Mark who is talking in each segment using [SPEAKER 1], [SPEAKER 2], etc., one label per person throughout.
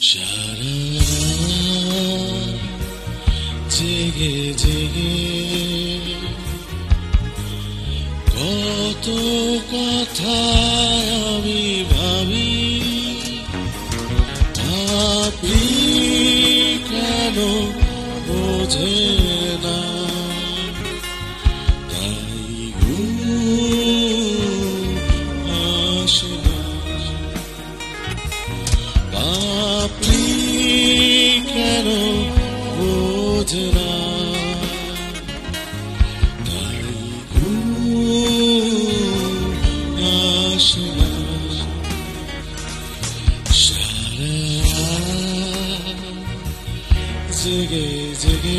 [SPEAKER 1] সারা জেগে জেগে কত কথা আমি ভাবি, আপনি কেন বোঝে না, তাই ঘুম আসে না। আপনি কেন বোঝে না, তাই ঘুম আসে না। সারা জেগে জেগে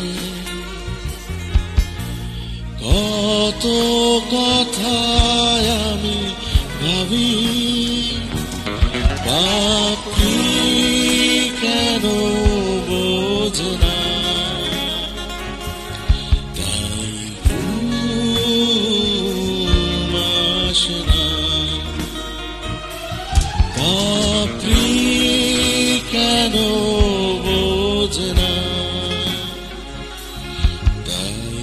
[SPEAKER 1] কত কথা আমি ভাবি, আপনি কেন বোঝে না, তাই ঘুম আসে না। আপনি কেন বোঝে না, তাই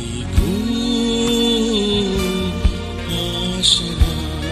[SPEAKER 1] ঘুম আসে না।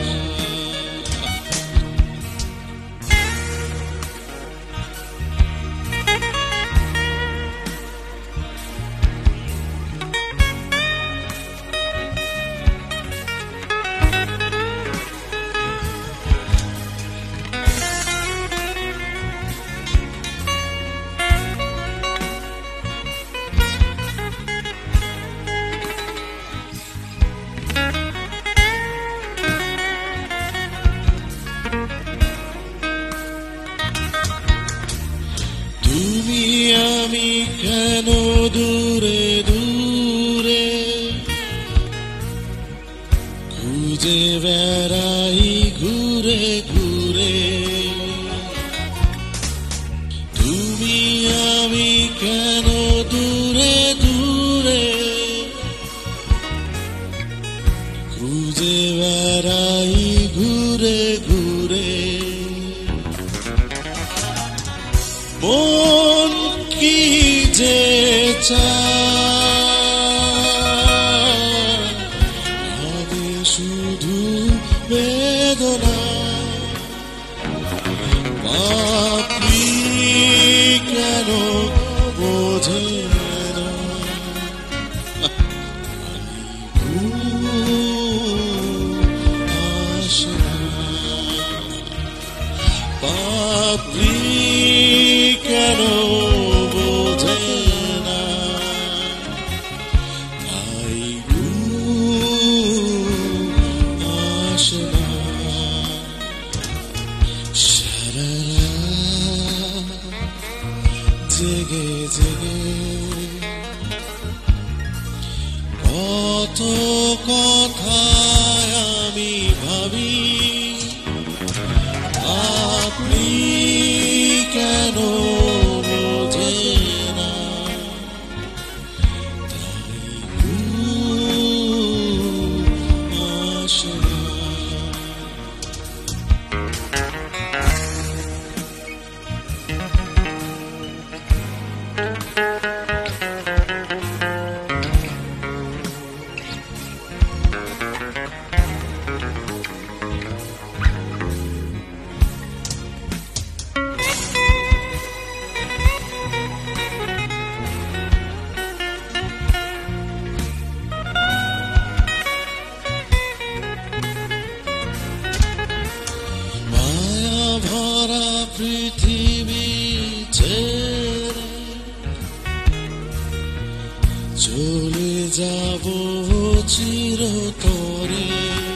[SPEAKER 1] তুমি আমি কেন দূরে দূরে খুঁজে বেড়াই ঘুরে ঘুরে, তুমি আমি কেন দূরে দূরে খুঁজে বেড়াই ঘুরে ঘুরে। মন কি যে চায়, আগে শুধু বেদনা, আপনি কেন বোঝে না, ঘুম আসে না। আপনি কেন বোঝে না, তাই ঘুম আসে না। সারা জেগে জেগে কত কথা আমি ভাবি, আপনি কেন বোঝে না, তাই ঘুম আসে না। মায়া ভরা পৃথিবী ছেড়ে চলে যাব চিরতরে,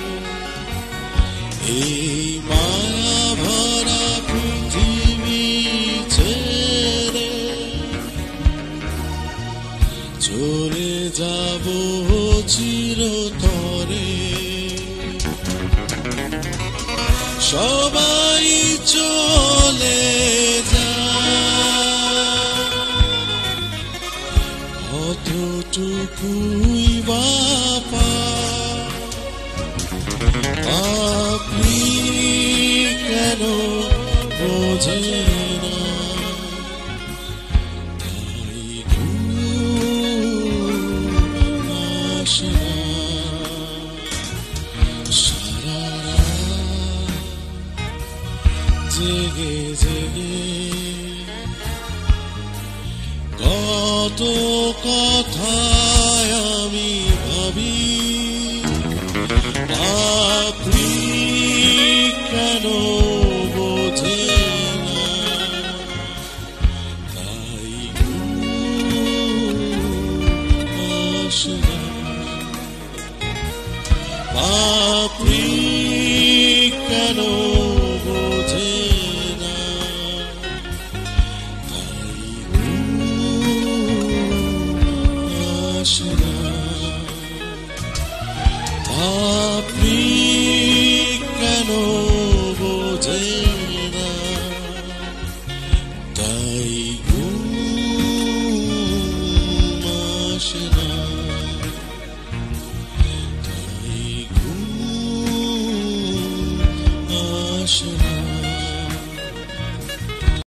[SPEAKER 1] এই মায়া ভরা পৃথিবী ছেড়ে চলে যাব চিরতরে। সবাই চলে যায়, কতটুকুই বাপা, আপনি কেন বোঝে না, জেগে জেগে কত কথায় আমি ভাবি আপনি কেন বোঝে না তাই আসে না আপনি কেন বোঝে না তাই আসে না আপনি কেন বোঝে না তাই আসে না তাই আসে না